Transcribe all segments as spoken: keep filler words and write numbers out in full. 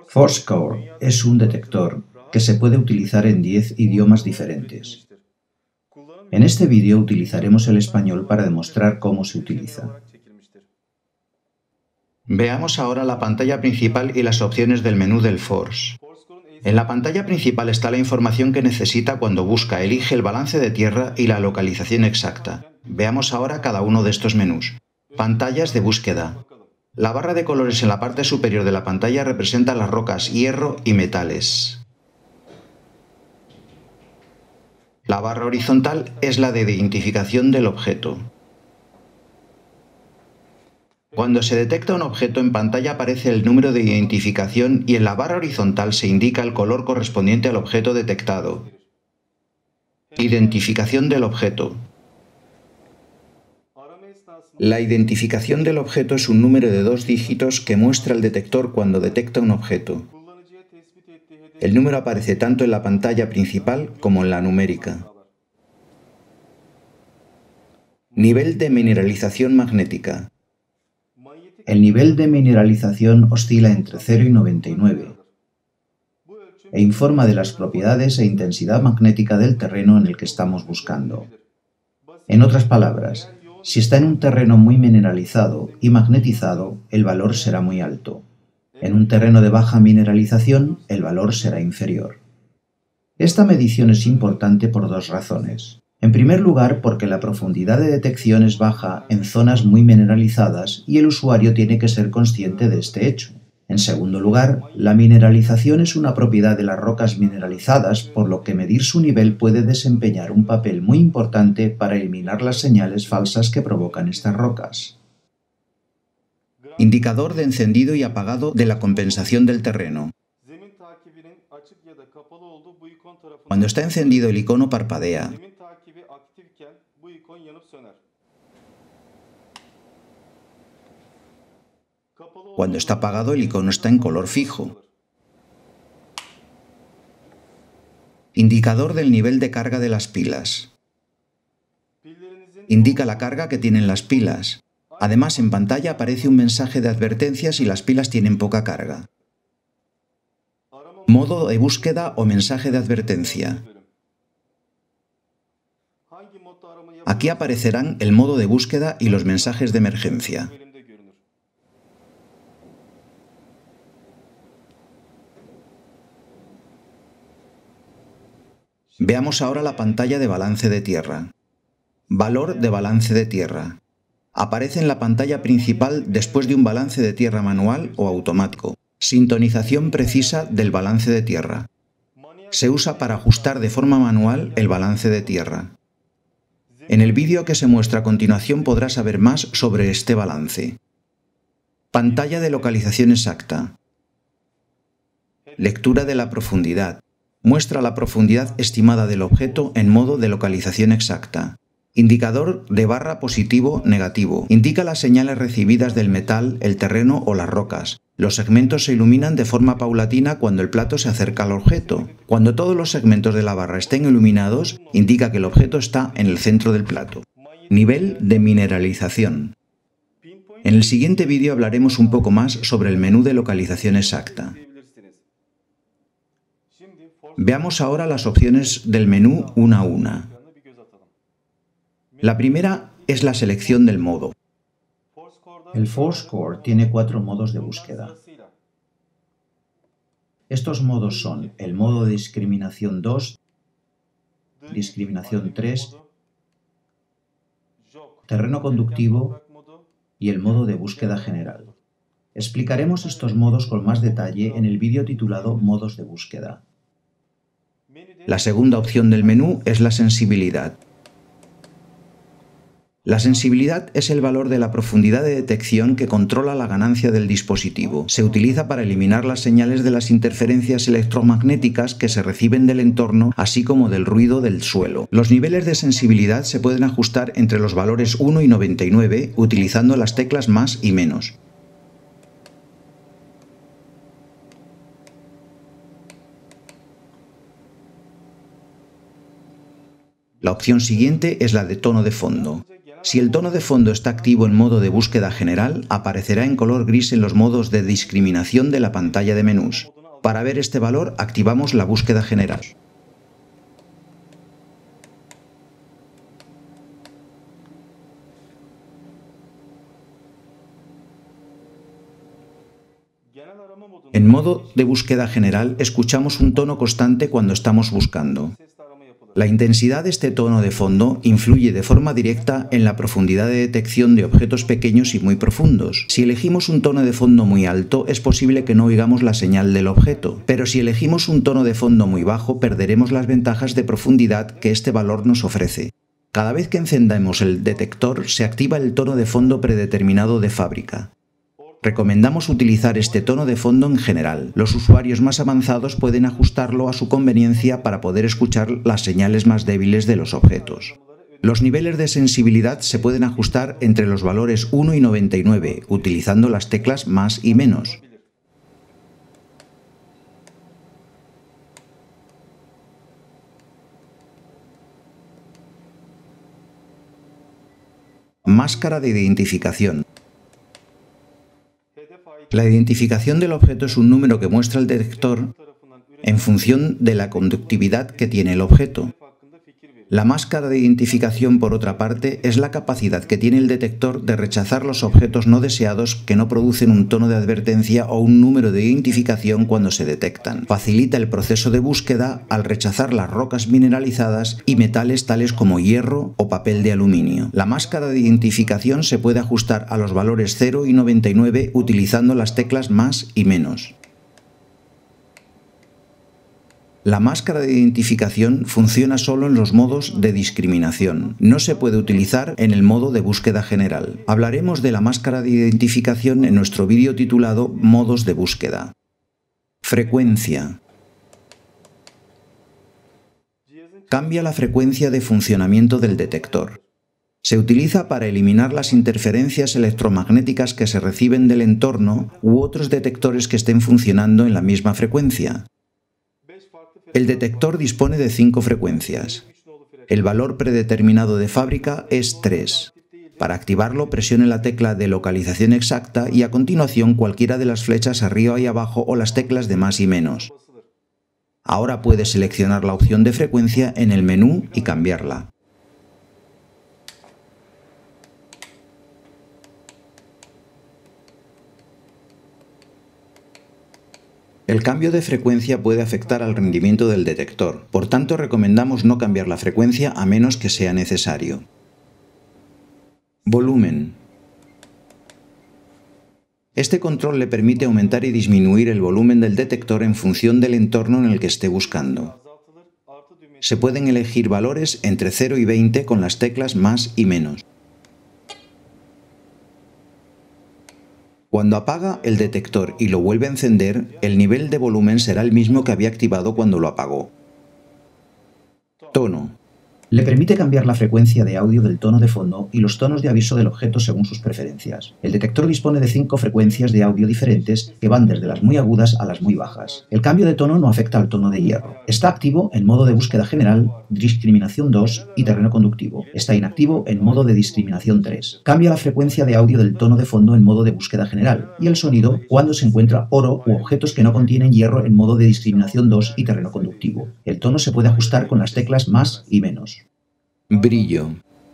Fourscore es un detector que se puede utilizar en diez idiomas diferentes. En este vídeo utilizaremos el español para demostrar cómo se utiliza. Veamos ahora la pantalla principal y las opciones del menú del Force. En la pantalla principal está la información que necesita cuando busca. Elige el balance de tierra y la localización exacta. Veamos ahora cada uno de estos menús. Pantallas de búsqueda. La barra de colores en la parte superior de la pantalla representa las rocas, hierro y metales. La barra horizontal es la de identificación del objeto. Cuando se detecta un objeto, en pantalla aparece el número de identificación y en la barra horizontal se indica el color correspondiente al objeto detectado. Identificación del objeto. La identificación del objeto es un número de dos dígitos que muestra el detector cuando detecta un objeto. El número aparece tanto en la pantalla principal como en la numérica. Nivel de mineralización magnética. El nivel de mineralización oscila entre cero y noventa y nueve e informa de las propiedades e intensidad magnética del terreno en el que estamos buscando. En otras palabras, si está en un terreno muy mineralizado y magnetizado, el valor será muy alto. En un terreno de baja mineralización, el valor será inferior. Esta medición es importante por dos razones. En primer lugar, porque la profundidad de detección es baja en zonas muy mineralizadas y el usuario tiene que ser consciente de este hecho. En segundo lugar, la mineralización es una propiedad de las rocas mineralizadas, por lo que medir su nivel puede desempeñar un papel muy importante para eliminar las señales falsas que provocan estas rocas. Indicador de encendido y apagado de la compensación del terreno. Cuando está encendido, el icono parpadea. Cuando está apagado, el icono está en color fijo. Indicador del nivel de carga de las pilas. Indica la carga que tienen las pilas. Además, en pantalla aparece un mensaje de advertencia si las pilas tienen poca carga. Modo de búsqueda o mensaje de advertencia. Aquí aparecerán el modo de búsqueda y los mensajes de emergencia. Veamos ahora la pantalla de balance de tierra. Valor de balance de tierra. Aparece en la pantalla principal después de un balance de tierra manual o automático. Sintonización precisa del balance de tierra. Se usa para ajustar de forma manual el balance de tierra. En el vídeo que se muestra a continuación podrás saber más sobre este balance. Pantalla de localización exacta. Lectura de la profundidad. Muestra la profundidad estimada del objeto en modo de localización exacta. Indicador de barra positivo-negativo. Indica las señales recibidas del metal, el terreno o las rocas. Los segmentos se iluminan de forma paulatina cuando el plato se acerca al objeto. Cuando todos los segmentos de la barra estén iluminados, indica que el objeto está en el centro del plato. Nivel de mineralización. En el siguiente vídeo hablaremos un poco más sobre el menú de localización exacta. Veamos ahora las opciones del menú una a una. La primera es la selección del modo. El Fourscore tiene cuatro modos de búsqueda. Estos modos son el modo de discriminación dos, discriminación tres, terreno conductivo y el modo de búsqueda general. Explicaremos estos modos con más detalle en el vídeo titulado Modos de búsqueda. La segunda opción del menú es la sensibilidad. La sensibilidad es el valor de la profundidad de detección que controla la ganancia del dispositivo. Se utiliza para eliminar las señales de las interferencias electromagnéticas que se reciben del entorno, así como del ruido del suelo. Los niveles de sensibilidad se pueden ajustar entre los valores uno y noventa y nueve utilizando las teclas más y menos. La opción siguiente es la de tono de fondo. Si el tono de fondo está activo en modo de búsqueda general, aparecerá en color gris en los modos de discriminación de la pantalla de menús. Para ver este valor, activamos la búsqueda general. En modo de búsqueda general, escuchamos un tono constante cuando estamos buscando. La intensidad de este tono de fondo influye de forma directa en la profundidad de detección de objetos pequeños y muy profundos. Si elegimos un tono de fondo muy alto, es posible que no oigamos la señal del objeto, pero si elegimos un tono de fondo muy bajo, perderemos las ventajas de profundidad que este valor nos ofrece. Cada vez que encendamos el detector, se activa el tono de fondo predeterminado de fábrica. Recomendamos utilizar este tono de fondo en general. Los usuarios más avanzados pueden ajustarlo a su conveniencia para poder escuchar las señales más débiles de los objetos. Los niveles de sensibilidad se pueden ajustar entre los valores uno y noventa y nueve, utilizando las teclas más y menos. Máscara de identificación. La identificación del objeto es un número que muestra el detector en función de la conductividad que tiene el objeto. La máscara de identificación, por otra parte, es la capacidad que tiene el detector de rechazar los objetos no deseados que no producen un tono de advertencia o un número de identificación cuando se detectan. Facilita el proceso de búsqueda al rechazar las rocas mineralizadas y metales tales como hierro o papel de aluminio. La máscara de identificación se puede ajustar a los valores cero y noventa y nueve utilizando las teclas más y menos. La máscara de identificación funciona solo en los modos de discriminación. No se puede utilizar en el modo de búsqueda general. Hablaremos de la máscara de identificación en nuestro vídeo titulado Modos de búsqueda. Frecuencia. Cambia la frecuencia de funcionamiento del detector. Se utiliza para eliminar las interferencias electromagnéticas que se reciben del entorno u otros detectores que estén funcionando en la misma frecuencia. El detector dispone de cinco frecuencias. El valor predeterminado de fábrica es tres. Para activarlo, presione la tecla de localización exacta y a continuación cualquiera de las flechas arriba y abajo o las teclas de más y menos. Ahora puede seleccionar la opción de frecuencia en el menú y cambiarla. El cambio de frecuencia puede afectar al rendimiento del detector, por tanto recomendamos no cambiar la frecuencia a menos que sea necesario. Volumen. Este control le permite aumentar y disminuir el volumen del detector en función del entorno en el que esté buscando. Se pueden elegir valores entre cero y veinte con las teclas más y menos. Cuando apaga el detector y lo vuelve a encender, el nivel de volumen será el mismo que había activado cuando lo apagó. Tono. Le permite cambiar la frecuencia de audio del tono de fondo y los tonos de aviso del objeto según sus preferencias. El detector dispone de cinco frecuencias de audio diferentes que van desde las muy agudas a las muy bajas. El cambio de tono no afecta al tono de hierro. Está activo en modo de búsqueda general, discriminación dos y terreno conductivo. Está inactivo en modo de discriminación tres. Cambia la frecuencia de audio del tono de fondo en modo de búsqueda general y el sonido cuando se encuentra oro u objetos que no contienen hierro en modo de discriminación dos y terreno conductivo. El tono se puede ajustar con las teclas más y menos. Brillo.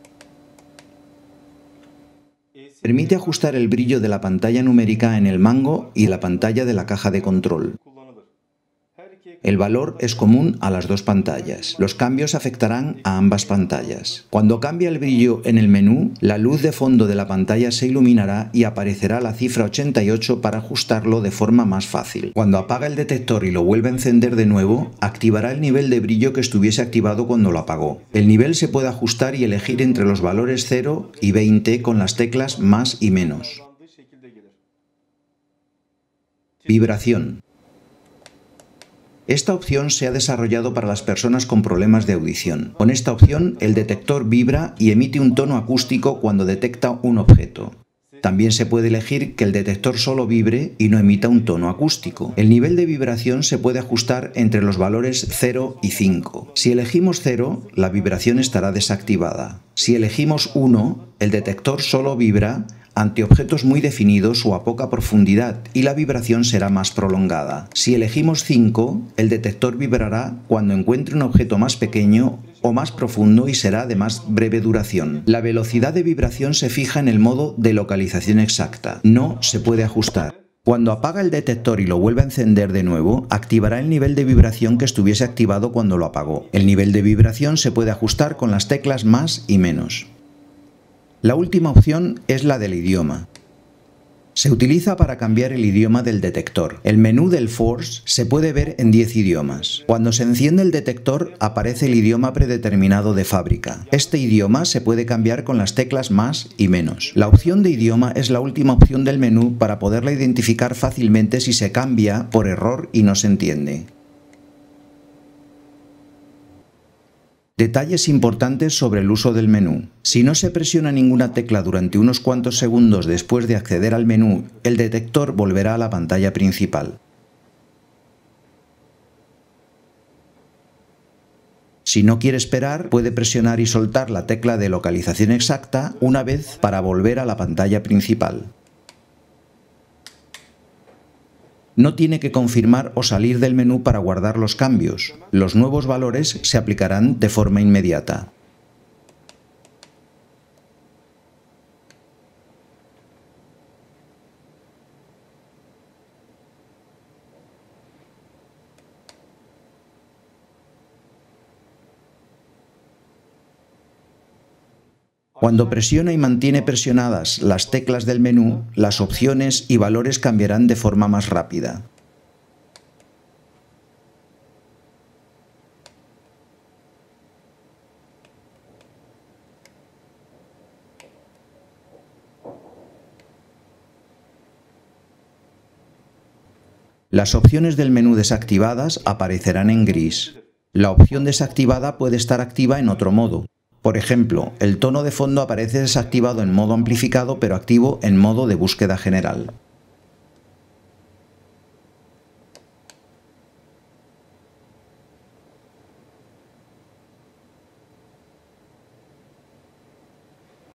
Permite ajustar el brillo de la pantalla numérica en el mango y la pantalla de la caja de control. El valor es común a las dos pantallas. Los cambios afectarán a ambas pantallas. Cuando cambia el brillo en el menú, la luz de fondo de la pantalla se iluminará y aparecerá la cifra ochenta y ocho para ajustarlo de forma más fácil. Cuando apaga el detector y lo vuelve a encender de nuevo, activará el nivel de brillo que estuviese activado cuando lo apagó. El nivel se puede ajustar y elegir entre los valores cero y veinte con las teclas más y menos. Vibración. Esta opción se ha desarrollado para las personas con problemas de audición. Con esta opción, el detector vibra y emite un tono acústico cuando detecta un objeto. También se puede elegir que el detector solo vibre y no emita un tono acústico. El nivel de vibración se puede ajustar entre los valores cero y cinco. Si elegimos cero, la vibración estará desactivada. Si elegimos uno, el detector solo vibra ante objetos muy definidos o a poca profundidad, y la vibración será más prolongada. Si elegimos cinco, el detector vibrará cuando encuentre un objeto más pequeño o más profundo y será de más breve duración. La velocidad de vibración se fija en el modo de localización exacta. No se puede ajustar. Cuando apaga el detector y lo vuelve a encender de nuevo, activará el nivel de vibración que estuviese activado cuando lo apagó. El nivel de vibración se puede ajustar con las teclas más y menos. La última opción es la del idioma. Se utiliza para cambiar el idioma del detector. El menú del Force se puede ver en diez idiomas. Cuando se enciende el detector, aparece el idioma predeterminado de fábrica. Este idioma se puede cambiar con las teclas más y menos. La opción de idioma es la última opción del menú para poderla identificar fácilmente si se cambia por error y no se entiende. Detalles importantes sobre el uso del menú. Si no se presiona ninguna tecla durante unos cuantos segundos después de acceder al menú, el detector volverá a la pantalla principal. Si no quiere esperar, puede presionar y soltar la tecla de localización exacta una vez para volver a la pantalla principal. No tiene que confirmar o salir del menú para guardar los cambios. Los nuevos valores se aplicarán de forma inmediata. Cuando presiona y mantiene presionadas las teclas del menú, las opciones y valores cambiarán de forma más rápida. Las opciones del menú desactivadas aparecerán en gris. La opción desactivada puede estar activa en otro modo. Por ejemplo, el tono de fondo aparece desactivado en modo amplificado pero activo en modo de búsqueda general.